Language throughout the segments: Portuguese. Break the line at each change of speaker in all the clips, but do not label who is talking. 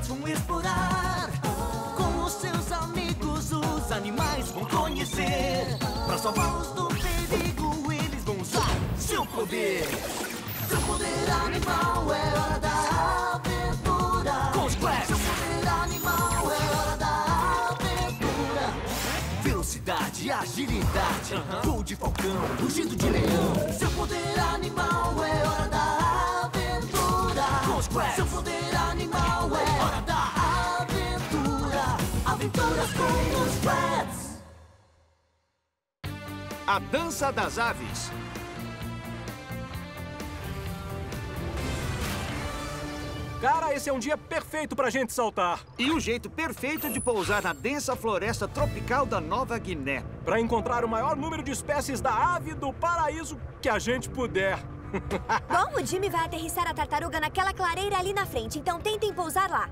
Squats vão explorar. Com os seus amigos, os animais vão conhecer. Pra salvá-los do perigo, eles vão usar seu poder. Seu poder animal é hora da aventura. Com os Squats. Seu poder animal é hora da aventura. Velocidade, agilidade, voo de falcão, rugido de leão. Seu poder animal é hora da aventura. Com os Squats. Seu poder animal é hora da aventura. Aventuras com os Squats.
A Dança das Aves.
Cara, esse é um dia perfeito pra gente saltar.
E o jeito perfeito de pousar na densa floresta tropical da Nova Guiné.
Pra encontrar o maior número de espécies da ave do paraíso que a gente puder.
Bom, o Jimmy vai aterrissar a tartaruga naquela clareira ali na frente, então tentem pousar lá.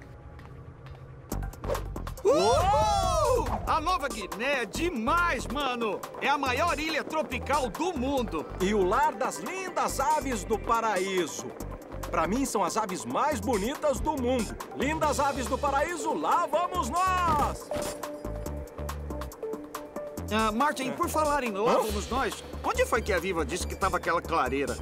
Uhul! A Nova Guiné é demais, mano! É a maior ilha tropical do mundo.
E o lar das lindas aves do paraíso. Pra mim, são as aves mais bonitas do mundo. Lindas aves do paraíso, lá vamos nós!
Martin, por falar em lá vamos nós, onde foi que a Viva disse que estava aquela clareira?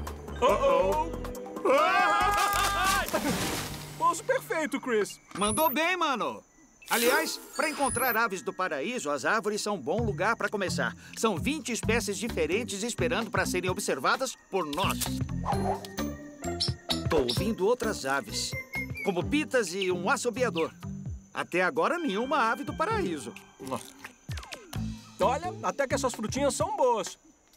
Pouso perfeito, Chris.
Mandou bem, mano! Aliás, para encontrar aves do paraíso, as árvores são um bom lugar para começar. São 20 espécies diferentes esperando para serem observadas por nós. Tô ouvindo outras aves, como pitas e um assobiador. Até agora, nenhuma ave do paraíso.
Olha, até que essas frutinhas são boas.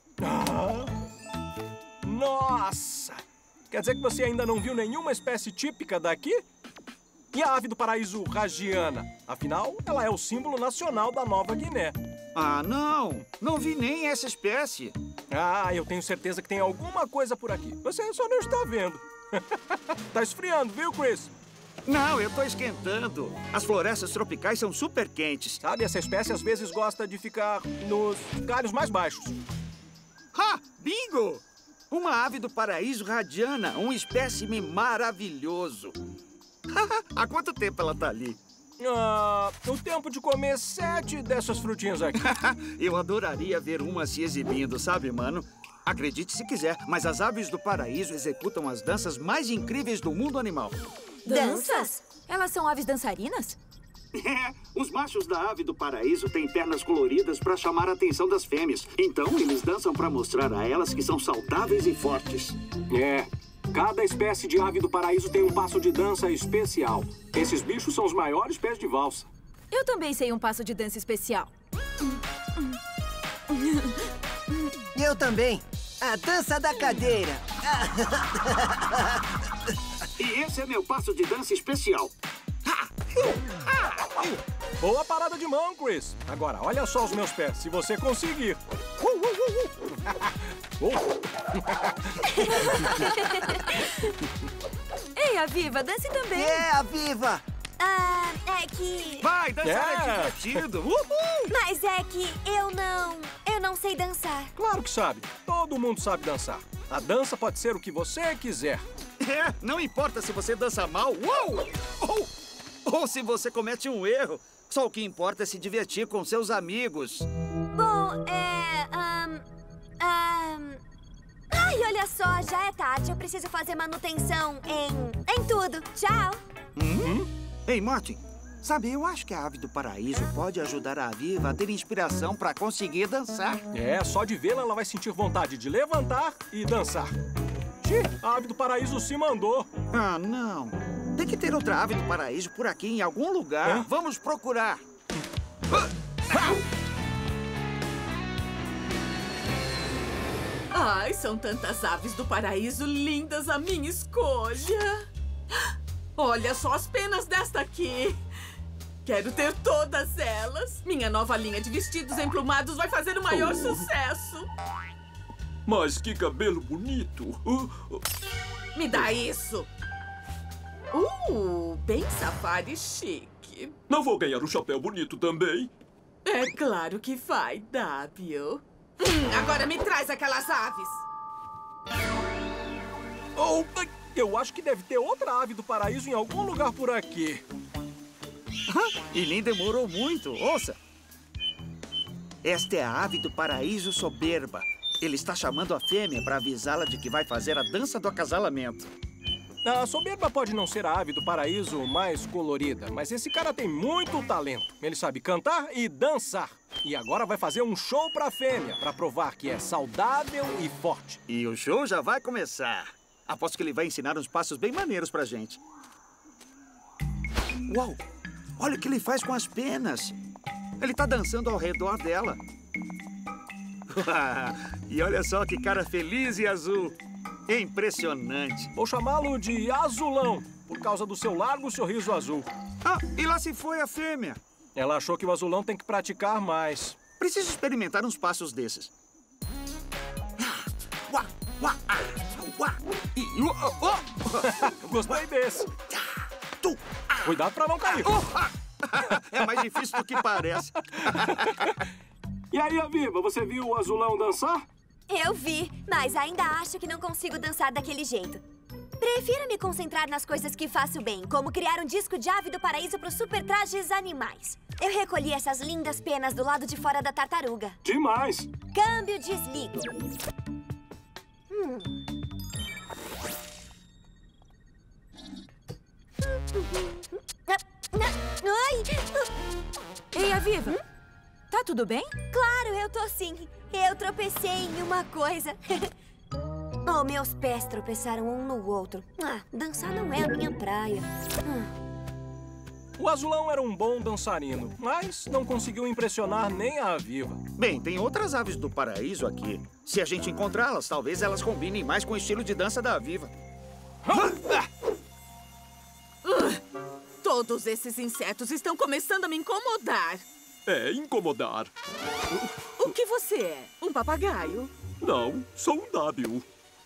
Nossa! Quer dizer que você ainda não viu nenhuma espécie típica daqui? E a ave do paraíso ragiana? Afinal, ela é o símbolo nacional da Nova Guiné.
Ah, não! Não vi nem essa espécie.
Ah, eu tenho certeza que tem alguma coisa por aqui. Você só não está vendo. Tá esfriando, viu, Chris?
Não, eu tô esquentando. As florestas tropicais são super quentes.
Sabe, essa espécie às vezes gosta de ficar nos galhos mais baixos.
Ha! Bingo! Uma ave do paraíso radiana, um espécime maravilhoso. Há quanto tempo ela tá ali?
O tempo de comer 7 dessas frutinhas aqui.
Eu adoraria ver uma se exibindo, sabe, mano? Acredite se quiser, mas as aves do paraíso executam as danças mais incríveis do mundo animal.
Danças? Elas são aves dançarinas?
Os machos da ave do paraíso têm pernas coloridas para chamar a atenção das fêmeas. Então, eles dançam para mostrar a elas que são saudáveis e fortes.
Cada espécie de ave do paraíso tem um passo de dança especial. Esses bichos são os maiores pés de valsa.
Eu também sei um passo de dança especial.
Eu também. A dança da cadeira.
E esse é meu passo de dança especial.
Boa parada de mão, Chris. Agora, olha só os meus pés, se você conseguir.
Ei, Aviva, dance também.
Aviva!
É que...
Vai, dançar é divertido.
Mas é que eu não sei dançar.
Claro que sabe. Todo mundo sabe dançar. A dança pode ser o que você quiser.
Não importa se você dança mal, ou se você comete um erro. Só o que importa é se divertir com seus amigos.
Bom, Ai, olha só, já é tarde. Eu preciso fazer manutenção em tudo. Tchau.
Ei, Martin, sabe, eu acho que a ave do paraíso pode ajudar a Viva a ter inspiração para conseguir dançar.
Só de vê-la ela vai sentir vontade de levantar e dançar. A ave do paraíso se mandou.
Ah, não. Tem que ter outra ave do paraíso por aqui em algum lugar. Vamos procurar.
Ai, são tantas aves do paraíso lindas a minha escolha. Olha só as penas desta aqui. Quero ter todas elas. Minha nova linha de vestidos emplumados vai fazer o maior sucesso.
Mas que cabelo bonito.
Me dá isso. Bem safari chique.
Não vou ganhar um chapéu bonito também?
É claro que vai, W. Agora me traz aquelas aves.
Eu acho que deve ter outra ave do paraíso em algum lugar por aqui.
E nem demorou muito. Ouça. Esta é a ave do paraíso soberba. Ele está chamando a fêmea para avisá-la de que vai fazer a dança do acasalamento.
A soberba pode não ser a ave do paraíso mais colorida, mas esse cara tem muito talento. Ele sabe cantar e dançar. E agora vai fazer um show pra fêmea, pra provar que é saudável e forte.
E o show já vai começar. Aposto que ele vai ensinar uns passos bem maneiros pra gente. Uau! Olha o que ele faz com as penas. Ele tá dançando ao redor dela. E olha só que cara feliz e azul. Impressionante.
Vou chamá-lo de Azulão, por causa do seu largo sorriso azul.
Ah, e lá se foi a fêmea.
Ela achou que o Azulão tem que praticar mais.
Preciso experimentar uns passos desses.
Gostei desse. Cuidado pra não cair.
É mais difícil do que parece.
E aí, Aviva, você viu o Azulão dançar?
Eu vi, mas ainda acho que não consigo dançar daquele jeito. Prefiro me concentrar nas coisas que faço bem, como criar um disco de ave do paraíso para os super trajes animais. Eu recolhi essas lindas penas do lado de fora da tartaruga.
Demais!
Câmbio desligo. Ai!
Ei, Aviva, tá tudo bem?
Claro, eu tô sim. Eu tropecei em uma coisa. Oh, meus pés tropeçaram um no outro. Dançar não é a minha praia.
O Azulão era um bom dançarino, mas não conseguiu impressionar nem a Aviva.
Bem, tem outras aves do paraíso aqui. Se a gente encontrá-las, talvez elas combinem mais com o estilo de dança da Aviva.
Todos esses insetos estão começando a me incomodar.
É, incomodar.
O que você é? Um papagaio?
Não, sou um dábil.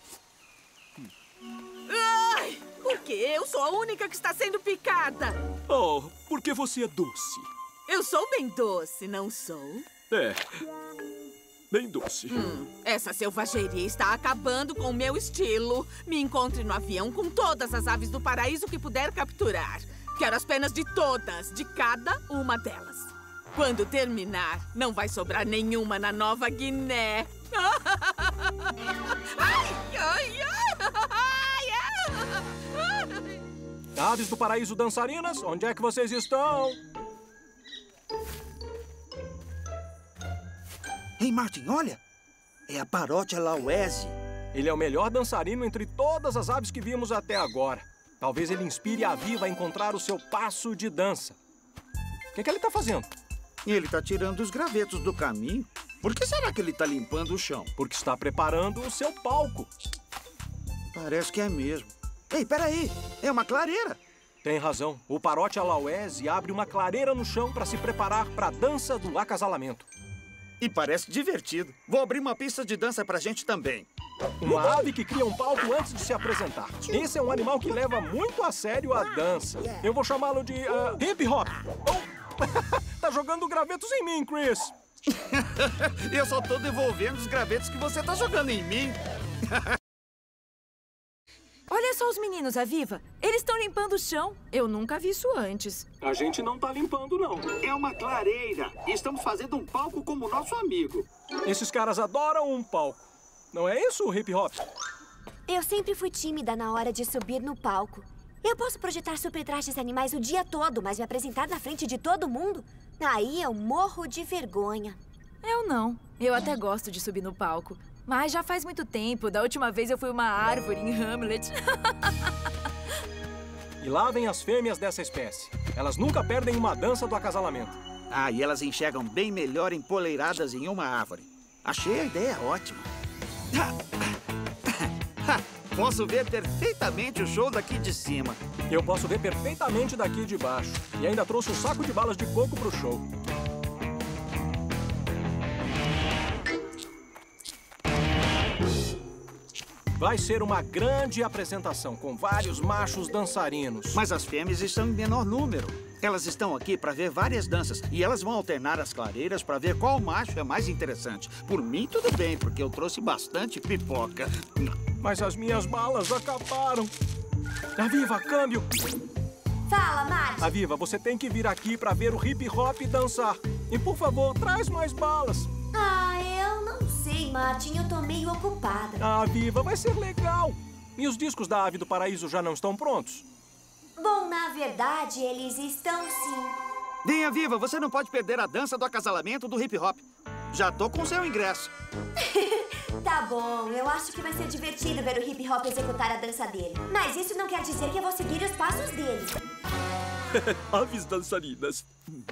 Ai, por que eu sou a única que está sendo picada?
Oh, porque você é doce.
Eu sou bem doce, não sou?
É, bem doce.
Essa selvageria está acabando com o meu estilo. Me encontre no avião com todas as aves do paraíso que puder capturar. Quero as penas de todas, de cada uma delas. Quando terminar, não vai sobrar nenhuma na Nova Guiné. Ai, ai, ai.
Aves do paraíso dançarinas, onde é que vocês estão?
Ei, Martin, olha! É a Parotia lauese.
Ele é o melhor dançarino entre todas as aves que vimos até agora. Talvez ele inspire a Aviva a encontrar o seu passo de dança. O que ele tá fazendo?
Ele tá tirando os gravetos do caminho. Por que será que ele tá limpando o chão?
Porque está preparando o seu palco.
Parece que é mesmo. Ei, peraí! É uma clareira!
Tem razão. O Parotia lauese abre uma clareira no chão para se preparar para a dança do acasalamento.
E parece divertido. Vou abrir uma pista de dança pra gente também.
Uma ave que cria um palco antes de se apresentar. Esse é um animal que leva muito a sério a dança. Eu vou chamá-lo de hip hop. Tá jogando gravetos em mim, Chris.
Eu só tô devolvendo os gravetos que você tá jogando em mim.
Olha só os meninos, Aviva. Eles estão limpando o chão. Eu nunca vi isso antes.
A gente não tá limpando, não.
É uma clareira. Estamos fazendo um palco como nosso amigo.
Esses caras adoram um palco. Não é isso, hip hop?
Eu sempre fui tímida na hora de subir no palco. Eu posso projetar super trajes animais o dia todo, mas me apresentar na frente de todo mundo? Aí eu morro de vergonha.
Eu não. Eu até gosto de subir no palco. Mas já faz muito tempo. Da última vez eu fui uma árvore em Hamlet.
E lá vem as fêmeas dessa espécie. Elas nunca perdem uma dança do acasalamento.
E elas enxergam bem melhor empoleiradas em uma árvore. Achei a ideia ótima. Posso ver perfeitamente o show daqui de cima.
Eu posso ver perfeitamente daqui de baixo. E ainda trouxe um saco de balas de coco pro show. Vai ser uma grande apresentação, com vários machos dançarinos.
Mas as fêmeas estão em menor número. Elas estão aqui para ver várias danças. E elas vão alternar as clareiras para ver qual macho é mais interessante. Por mim, tudo bem, porque eu trouxe bastante pipoca.
Mas as minhas balas acabaram. Aviva, câmbio!
Fala, Marty.
Aviva, você tem que vir aqui pra ver o hip hop dançar. E, por favor, traz mais balas.
Eu não sei, Martin. Eu tô meio ocupada.
Aviva, vai ser legal. E os discos da Ave do Paraíso já não estão prontos?
Bom, na verdade, eles estão sim.
Venha, Viva, você não pode perder a dança do acasalamento do hip hop. Já tô com seu ingresso.
Tá bom, eu acho que vai ser divertido ver o hip hop executar a dança dele. Mas isso não quer dizer que eu vou seguir os passos dele.
Aves dançarinas.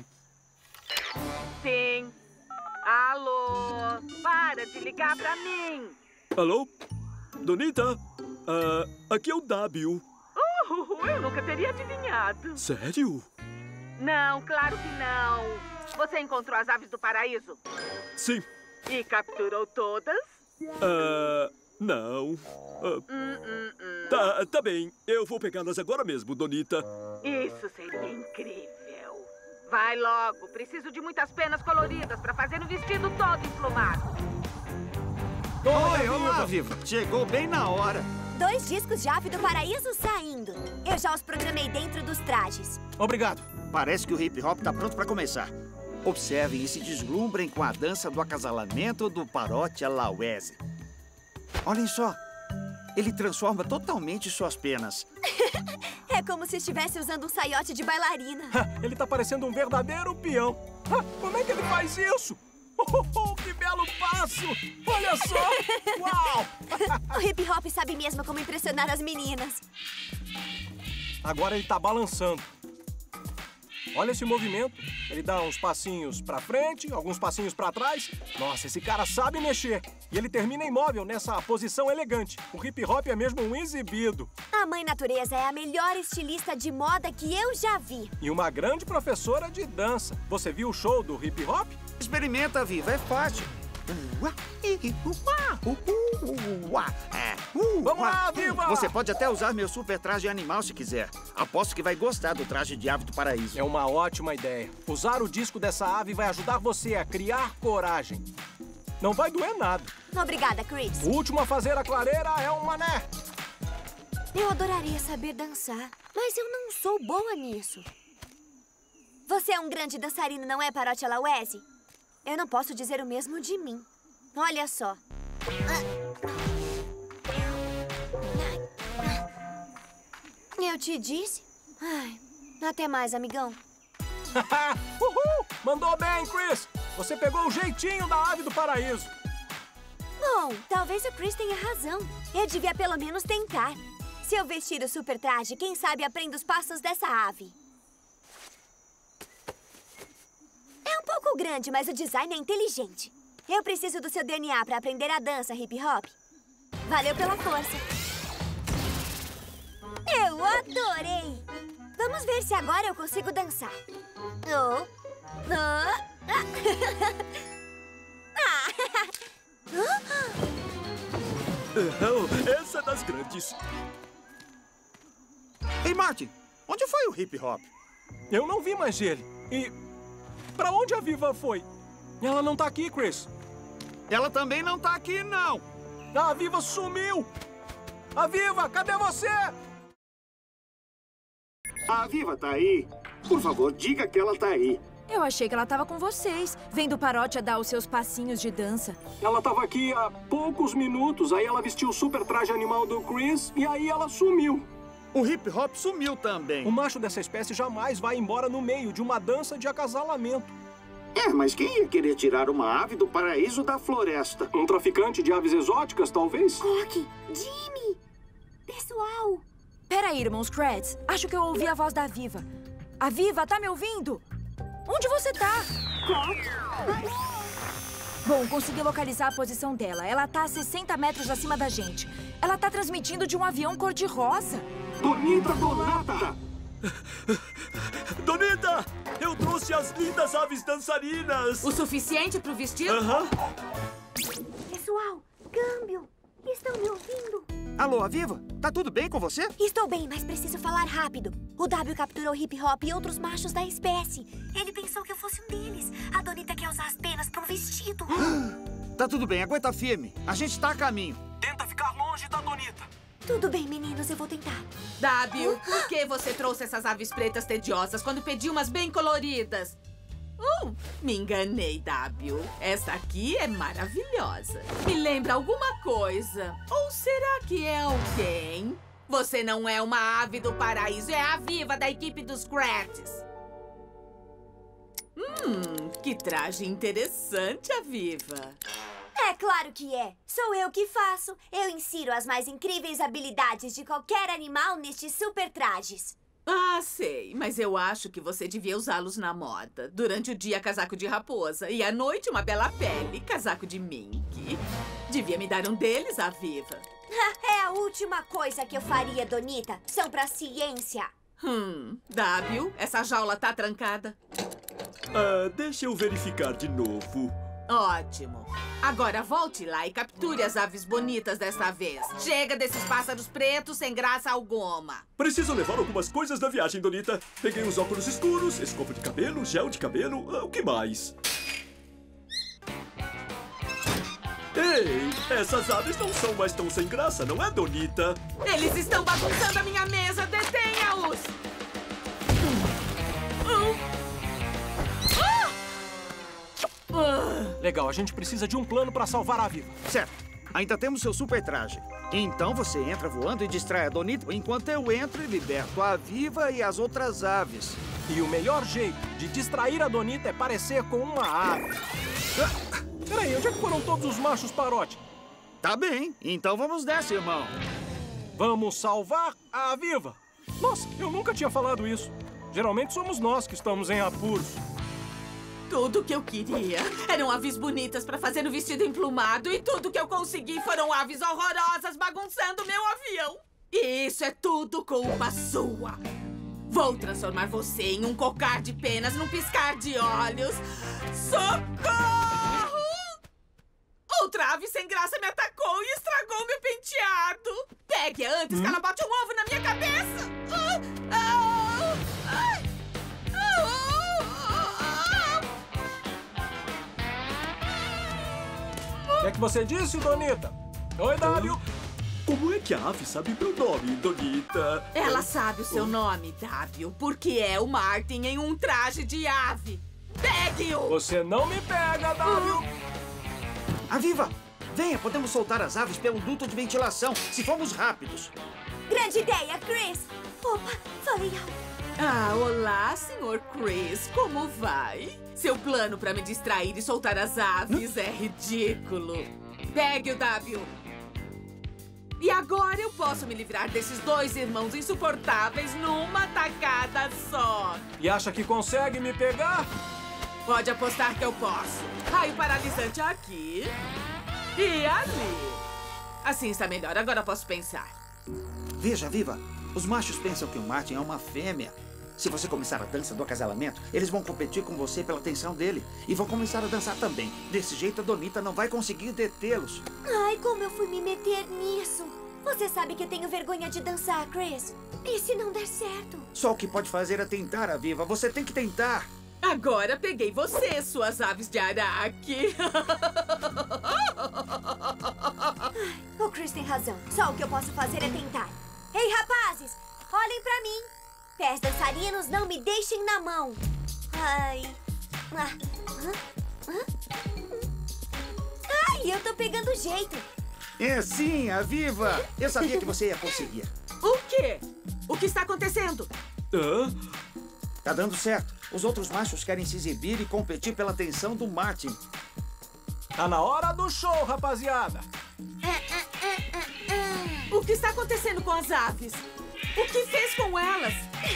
Sim. Alô? Para de ligar pra mim.
Alô? Donita? Aqui é o W.
Eu nunca teria adivinhado.
Sério?
Não, claro que não. Você encontrou as aves do paraíso?
Sim.
E capturou todas?
Não. Tá bem. Eu vou pegá-las agora mesmo, Donita.
Isso seria incrível. Vai logo. Preciso de muitas penas coloridas para fazer um vestido todo emplumado.
Oi, olá, Viva. Chegou bem na hora.
2 discos de Ave do Paraíso saindo. Eu já os programei dentro dos trajes.
Obrigado.
Parece que o hip hop tá pronto para começar. Observem e se deslumbrem com a dança do acasalamento do Parote Alawese. Olhem só. Ele transforma totalmente suas penas.
É como se estivesse usando um saiote de bailarina.
Ele tá parecendo um verdadeiro peão. Como é que ele faz isso? Que belo passo! Olha só! Uau!
O hip hop sabe mesmo como impressionar as meninas.
Agora ele tá balançando. Olha esse movimento. Ele dá uns passinhos pra frente, alguns passinhos pra trás. Nossa, esse cara sabe mexer. E ele termina imóvel nessa posição elegante. O hip hop é mesmo um exibido.
A Mãe Natureza é a melhor estilista de moda que eu já vi.
E uma grande professora de dança. Você viu o show do hip hop?
Experimenta, Viva, é fácil.
Vamos lá, Viva!
Você pode até usar meu super traje animal se quiser. Aposto que vai gostar do traje de ave do paraíso.
É uma ótima ideia. Usar o disco dessa ave vai ajudar você a criar coragem. Não vai doer nada.
Obrigada, Chris.
O último a fazer a clareira é um mané.
Eu adoraria saber dançar, mas eu não sou boa nisso. Você é um grande dançarino, não é, Parote Alawese? Eu não posso dizer o mesmo de mim. Olha só. Eu te disse? Ai, até mais, amigão.
Uhul! Mandou bem, Chris! Você pegou o jeitinho da ave do paraíso.
Bom, talvez o Chris tenha razão. Eu devia pelo menos tentar. Se eu vestir o super traje, quem sabe aprendo os passos dessa ave. É um pouco grande, mas o design é inteligente. Eu preciso do seu DNA para aprender a dança hip hop. Valeu pela força. Eu adorei! Vamos ver se agora eu consigo dançar.
Essa é das grandes.
Ei, Martin, onde foi o hip hop?
Eu não vi mais ele. E pra onde a Viva foi? Ela não tá aqui, Chris.
Ela também não tá aqui, não.
A Viva sumiu. A Viva, cadê você?
A Viva tá aí. Por favor, diga que ela tá aí.
Eu achei que ela tava com vocês, vendo o Parote dar os seus passinhos de dança.
Ela tava aqui há poucos minutos. Aí ela vestiu o super traje animal do Chris e aí ela sumiu.
O hip hop sumiu também.
O macho dessa espécie jamais vai embora no meio de uma dança de acasalamento.
Mas quem ia querer tirar uma ave do paraíso da floresta? Um traficante de aves exóticas, talvez?
Coque, Jimmy, pessoal.
Peraí, irmãos Kratts. Acho que eu ouvi a voz da Viva. A Viva, tá me ouvindo? Onde você tá? Bom, consegui localizar a posição dela. Ela tá a 60 metros acima da gente. Ela tá transmitindo de um avião cor-de-rosa.
Donita Donata!
Donita! Eu trouxe as lindas aves dançarinas!
O suficiente pro vestido?
Pessoal, câmbio. Estão me ouvindo?
Alô, Aviva? Tá tudo bem com você?
Estou bem, mas preciso falar rápido. O W capturou hip hop e outros machos da espécie. Ele pensou que eu fosse um deles. A Donita quer usar as penas para um vestido.
Tá tudo bem, aguenta firme. A gente tá a caminho.
Tenta ficar longe da Donita.
Tudo bem, meninos, eu vou tentar.
W, por que você trouxe essas aves pretas tediosas quando pedi umas bem coloridas? Me enganei, W. Essa aqui é maravilhosa. Me lembra alguma coisa. Ou será que é alguém? Você não é uma ave do paraíso, é a Viva da equipe dos Kratts. Que traje interessante, a Viva.
É claro que é. Sou eu que faço. Eu insiro as mais incríveis habilidades de qualquer animal nestes super trajes.
Ah, sei. Mas eu acho que você devia usá-los na moda. Durante o dia, casaco de raposa. E à noite, uma bela pele, casaco de mink. Devia me dar um deles, a Viva.
É a última coisa que eu faria, Donita. São pra ciência.
W, essa jaula tá trancada?
Deixa eu verificar de novo.
Ótimo. Agora volte lá e capture as aves bonitas desta vez. Chega desses pássaros pretos sem graça alguma.
Preciso levar algumas coisas da viagem, Donita. Peguei os óculos escuros, escova de cabelo, gel de cabelo, o que mais? Ei, essas aves não são mais tão sem graça, não é, Donita?
Eles estão bagunçando a minha mesa. Detenha-os!
Legal, a gente precisa de um plano pra salvar a Viva.
Certo. Ainda temos seu super traje. Então você entra voando e distrai a Donita, enquanto eu entro e liberto a Viva e as outras aves.
E o melhor jeito de distrair a Donita é parecer com uma ave. Peraí, onde é que foram todos os machos Parote?
Tá bem, então vamos nessa, irmão.
Vamos salvar a Viva. Nossa, eu nunca tinha falado isso. Geralmente somos nós que estamos em apuros.
Tudo que eu queria eram aves bonitas pra fazer o vestido emplumado e tudo que eu consegui foram aves horrorosas bagunçando meu avião. E isso é tudo culpa sua. Vou transformar você em um cocar de penas num piscar de olhos. Socorro! Outra ave sem graça me atacou e estragou meu penteado. Pegue-a antes que ela bote um ovo na minha cabeça.
O que é que você disse, Donita? Oi, W.
Como é que a ave sabe meu nome, Donita?
Ela sabe o seu nome, W, porque é o Martin em um traje de ave. Pegue-o!
Você não me pega, W.
A Viva! Venha, podemos soltar as aves pelo duto de ventilação, se formos rápidos.
Grande ideia, Chris! Opa, falei algo.
Olá, Sr. Chris. Como vai? Seu plano para me distrair e soltar as aves é ridículo. Pegue o W. E agora eu posso me livrar desses dois irmãos insuportáveis numa tacada só.
E acha que consegue me pegar?
Pode apostar que eu posso. Raio paralisante aqui e ali. Assim está melhor. Agora posso pensar.
Veja, Viva. Os machos pensam que o Martin é uma fêmea. Se você começar a dança do acasalamento, eles vão competir com você pela atenção dele. E vão começar a dançar também. Desse jeito, a Donita não vai conseguir detê-los.
Ai, como eu fui me meter nisso. Você sabe que eu tenho vergonha de dançar, Chris. E se não der certo?
Só o que pode fazer é tentar, a Viva. Você tem que tentar.
Agora peguei você, suas aves de araque.
O Chris tem razão. Só o que eu posso fazer é tentar. Ei, rapazes! Olhem pra mim. Pés dançarinos, não me deixem na mão. Ai, eu tô pegando jeito.
É sim, a Viva. Eu sabia que você ia conseguir.
O quê? O que está acontecendo?
Tá dando certo. Os outros machos querem se exibir e competir pela atenção do Martin.
Tá na hora do show, rapaziada.
O que está acontecendo com as aves? O que fez com elas?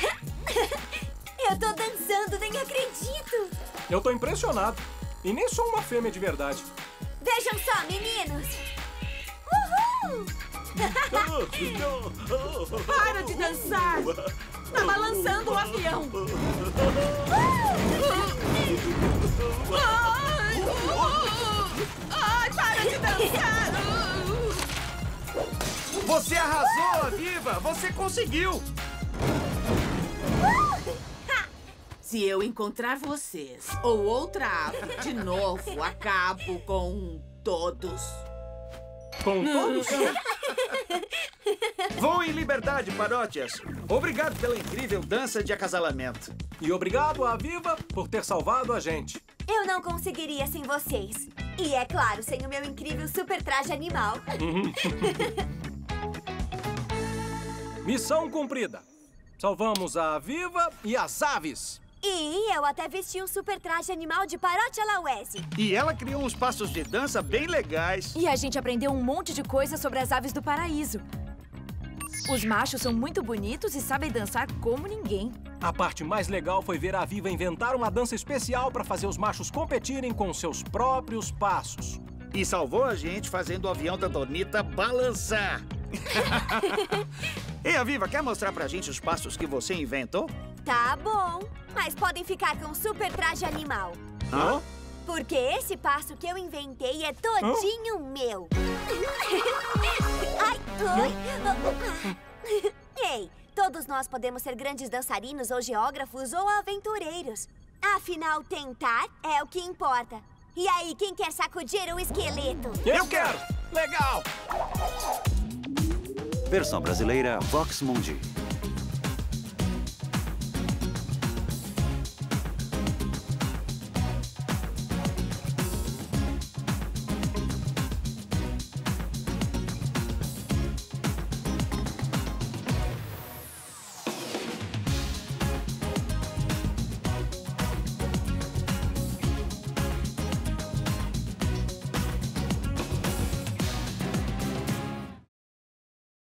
Eu tô dançando, nem acredito.
Eu tô impressionado. E nem sou uma fêmea de verdade.
Vejam só, meninos. Uhul!
Para de dançar. Tá balançando o avião. Ai, para de dançar.
Você arrasou, Viva! Você conseguiu!
Se eu encontrar vocês ou outra ave de novo, acabo com todos.
Com todos?
Voe em liberdade, parótias. Obrigado pela incrível dança de acasalamento.
E obrigado à Aviva por ter salvado a gente.
Eu não conseguiria sem vocês. E, é claro, sem o meu incrível super traje animal.
Missão cumprida. Salvamos a Aviva e as aves.
E eu até vesti um super traje animal de Parótia Lauese.
E ela criou uns passos de dança bem legais.
E a gente aprendeu um monte de coisa sobre as aves do paraíso. Os machos são muito bonitos e sabem dançar como ninguém.
A parte mais legal foi ver a Aviva inventar uma dança especial para fazer os machos competirem com seus próprios passos.
E salvou a gente fazendo o avião da Donita balançar. Ei, Aviva, quer mostrar pra gente os passos que você inventou?
Tá bom, mas podem ficar com o super traje animal.
Hã?
Porque esse passo que eu inventei é todinho meu. Ai, oi. Ei, todos nós podemos ser grandes dançarinos ou geógrafos ou aventureiros. Afinal, tentar é o que importa. E aí, quem quer sacudir o esqueleto?
Eu quero! Legal!
Versão brasileira Vox Mundi.